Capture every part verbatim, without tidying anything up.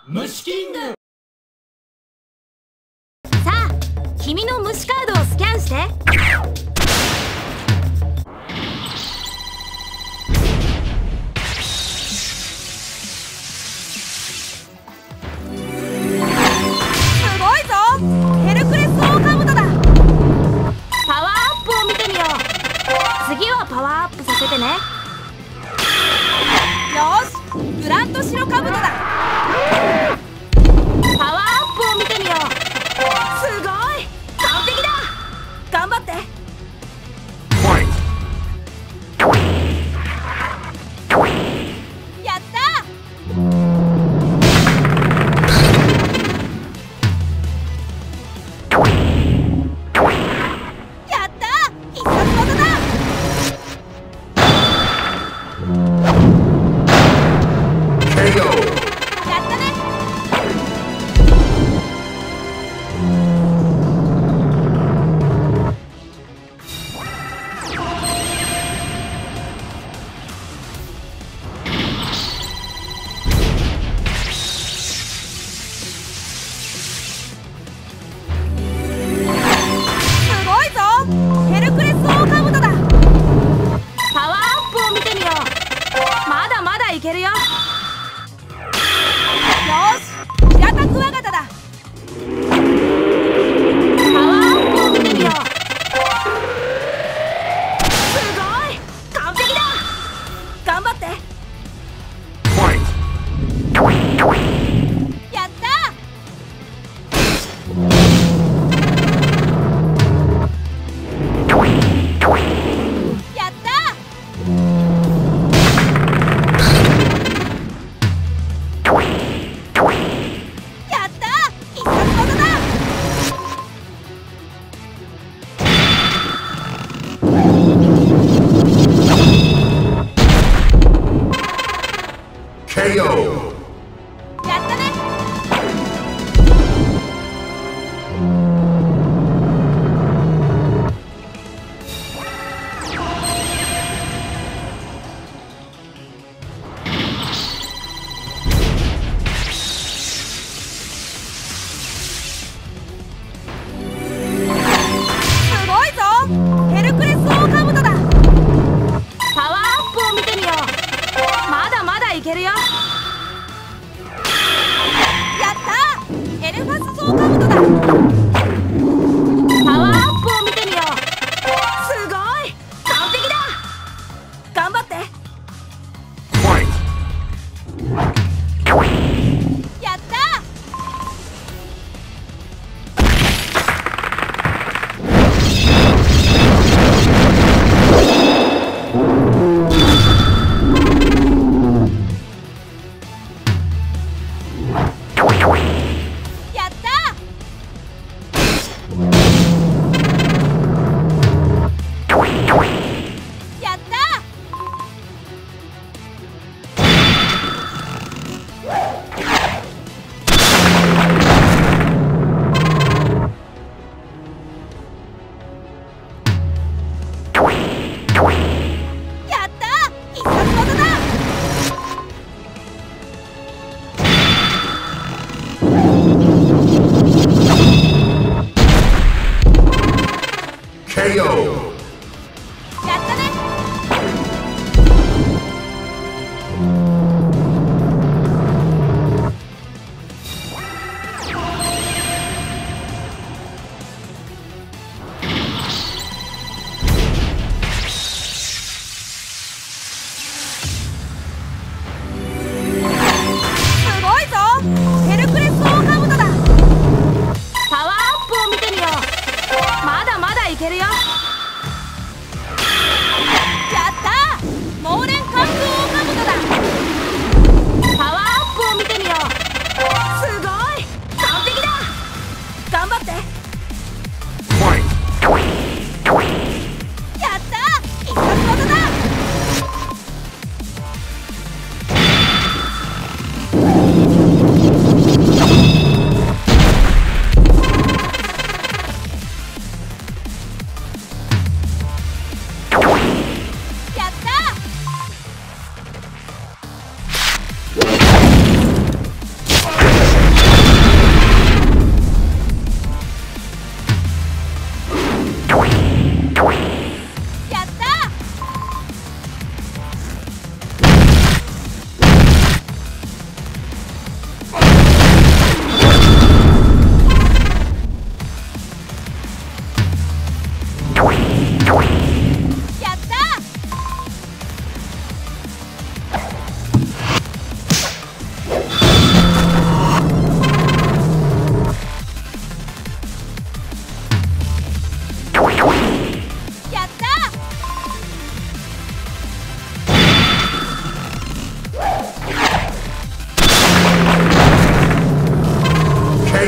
虫キング。 さあ、君の虫カードをスキャンして。すごいぞ、ヘルクレスオオカブトだ。パワーアップを見てみよう。次はパワーアップさせてね。よし、グラントシロカブトだ。パワーアップを見てみよう。すごい、完璧だ。頑張って。やった。やった、必殺技だ。やったね。すごいぞ、ヘルクレスオオカブトだ。パワーアップを見てみよう。まだまだいけるよ。よし、平たクワガタだ。パワーアップを見てみよう。すごい、完璧だ。頑張って。やった。やった。やった、必殺技だ。 ケーオー。 やったね。すごいぞ、ヘルクレスオオカブトだ。パワーアップを見てみよう。まだまだいけるよ。やった、エルファスソオカブトだ。パワーアップを見てみよう。すごい、完璧だ。頑張って。やった。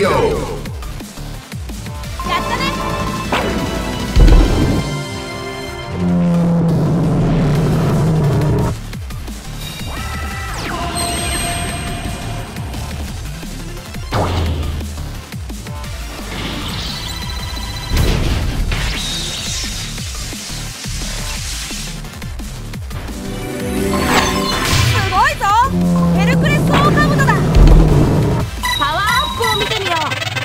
go! やったね。すごいぞ。ヘルクレスオオカブトだ。パワーアップを見てみよう。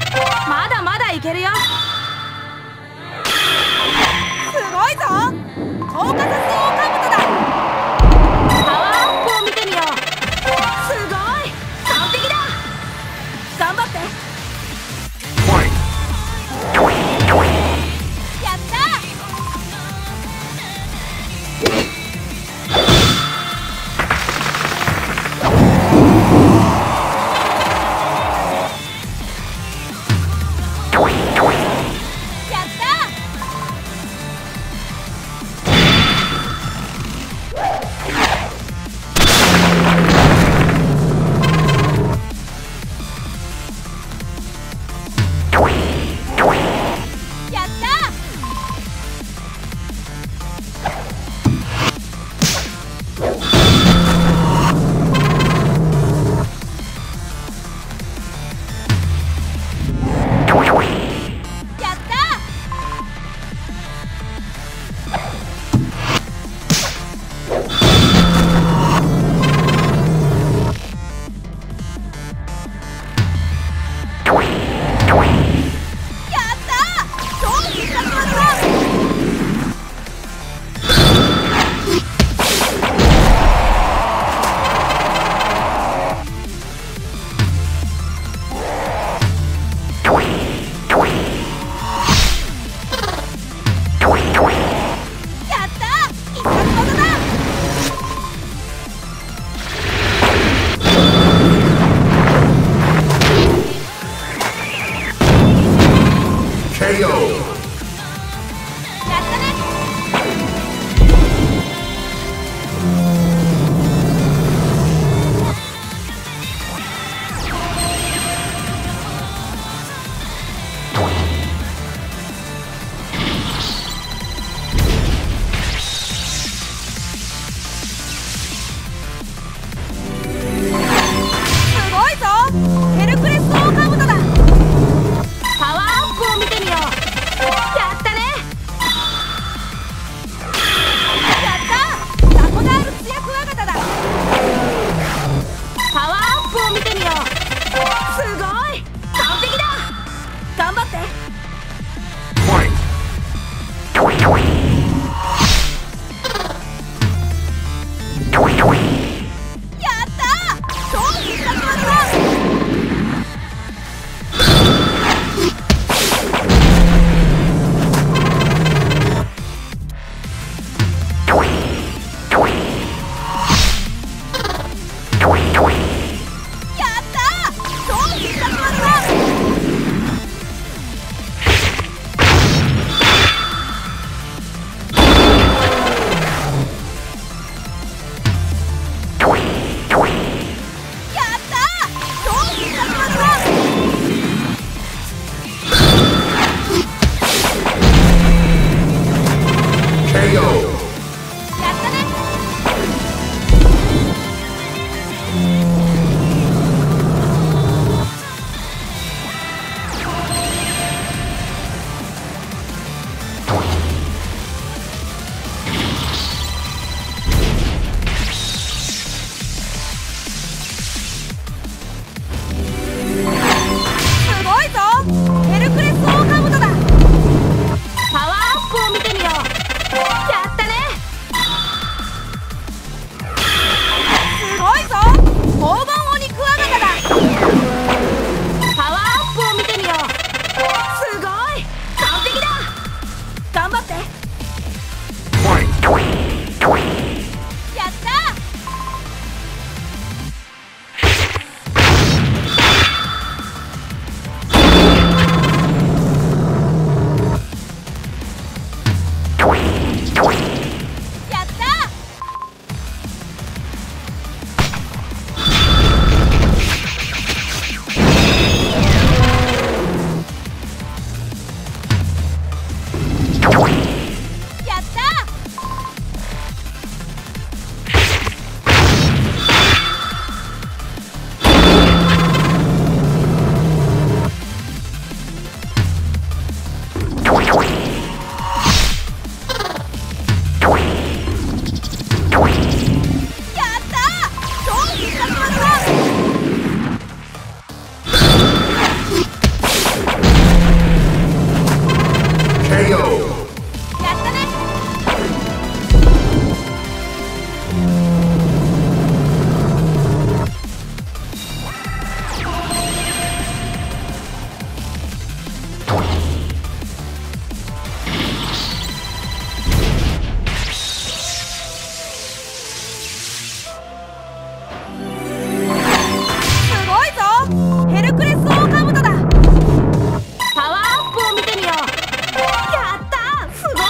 すごいぞ、ヘルクレスオオカブトだ。パワーアップを見てみよう。やったー、すごいよ。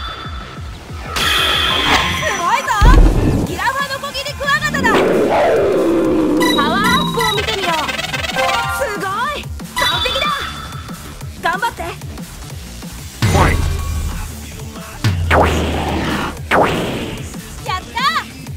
すごいぞ、ギラファノコギリクワガタだ。パワーアップを見てみよう。すごい、完璧だ。頑張って。やった。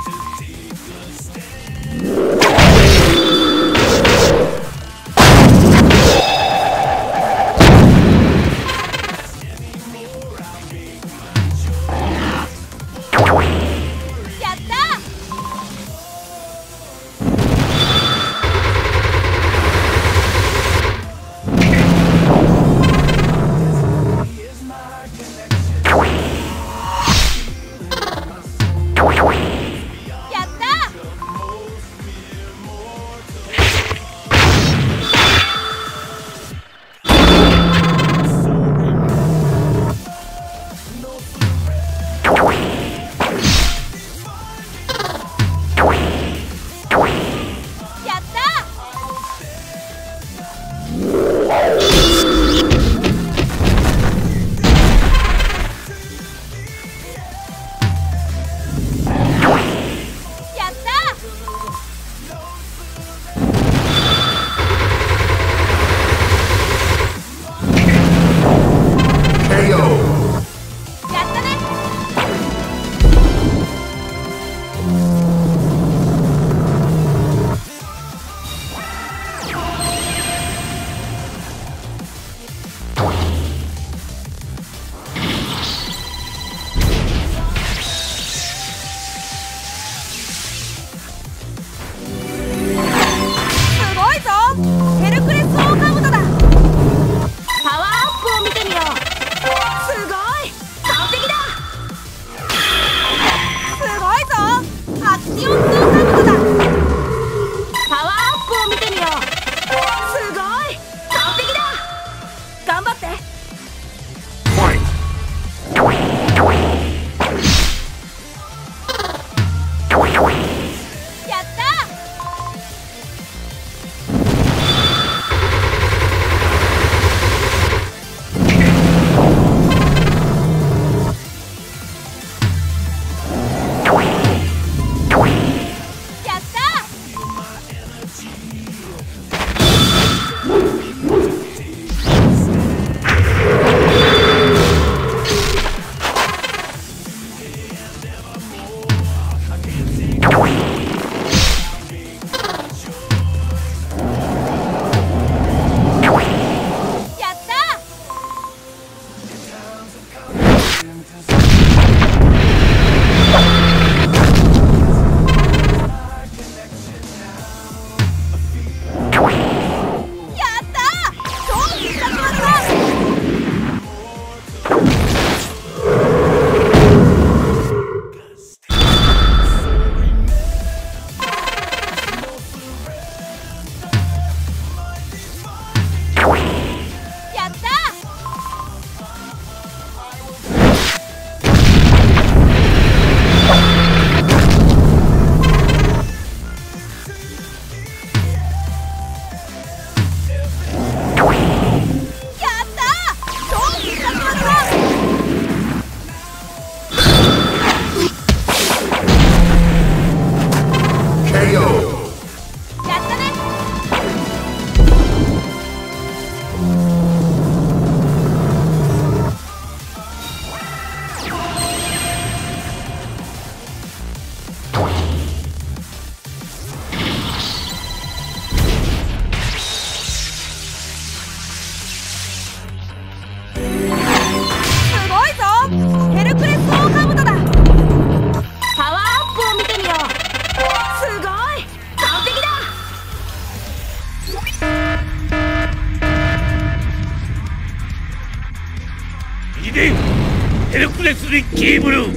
ヘルクレス・リッキー・ブルー。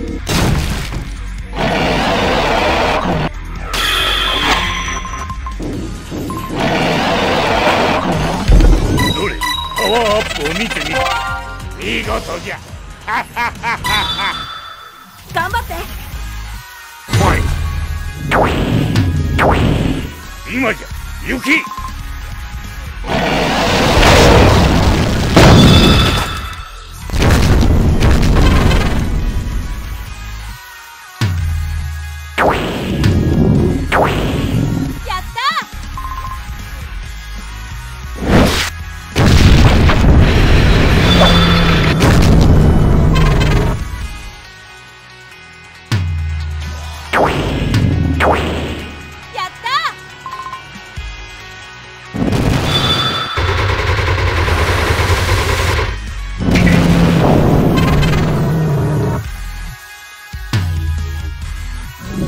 どれ、パワーアップを見てみろ。見事じゃ。 頑張って。 ファイト。 今じゃ行け。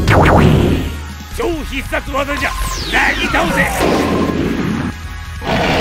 超必殺技じゃ、なぎ倒せ。